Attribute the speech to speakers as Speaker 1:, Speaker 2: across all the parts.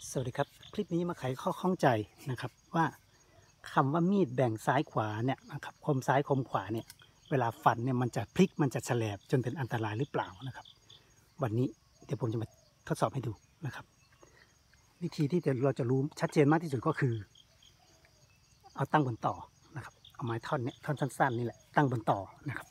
Speaker 1: สวัสดีครับคลิปนี้มาไขข้อข้องใจนะครับว่าคำว่ามีดแบ่งซ้ายขวาเนี่ยนะครับคมซ้ายคมขวาเนี่ยเวลาฟันเนี่ยมันจะพลิกมันจะแฉลบจนเป็นอันตรายหรือเปล่านะครับวันนี้เดี๋ยวผมจะมาทดสอบให้ดูนะครับวิธีที่เราจะรู้ชัดเจนมากที่สุดก็คือเอาตั้งบนต่อนะครับเอาไม้ท่อนเนี่ยท่อนสั้นๆนี่แหละตั้งบนต่อนะครับ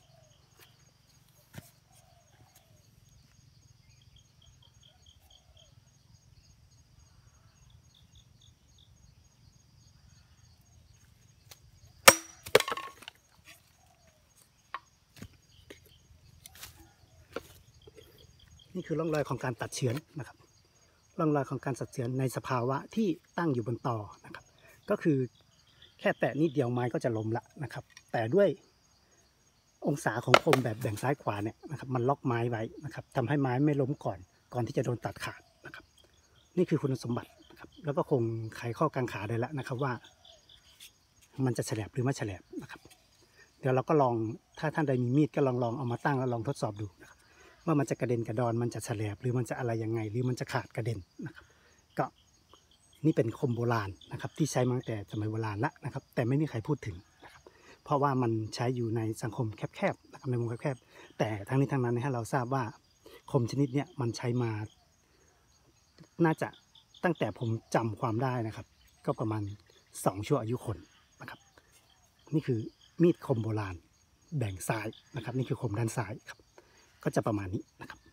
Speaker 1: นี่คือร่องรอยของการตัดเฉือนนะครับร่องรอยของการตัดเฉือนในสภาวะที่ตั้งอยู่บนต่อนะครับก็คือแค่แตะนิดเดียวไม้ก็จะล้มละนะครับแต่ด้วยองศาของคมแบบแบ่งซ้ายขวาเนี่ยนะครับมันล็อกไม้ไว้นะครับทำให้ไม้ไม่ล้มก่อนที่จะโดนตัดขาดนะครับนี่คือคุณสมบัตินะครับแล้วก็คงไขข้อกังขาได้แล้วนะครับว่ามันจะแฉลบหรือไม่แฉลบนะครับเดี๋ยวเราก็ลองถ้าท่านใดมีมีดก็ลองเอามาตั้งแล้วลองทดสอบดูนะครับว่ามันจะกระเด็นกระดอนมันจะแฉลบหรือมันจะอะไรยังไงหรือมันจะขาดกระเด็นนะครับก็นี่เป็นคมโบราณนะครับที่ใช้มาตั้งแต่สมัยโบราณละนะครับแต่ไม่มีใครพูดถึงนะครับเพราะว่ามันใช้อยู่ในสังคมแคบๆนะครับในวงแคบๆแต่ทั้งนี้ทั้งนั้นให้เราทราบว่าคมชนิดนี้มันใช้มาน่าจะตั้งแต่ผมจำความได้นะครับก็ประมาณ2 ชั่วอายุคนนะครับนี่คือมีดคมโบราณแบ่งซ้ายนะครับนี่คือคมด้านซ้ายครับก็จะประมาณนี้นะครับ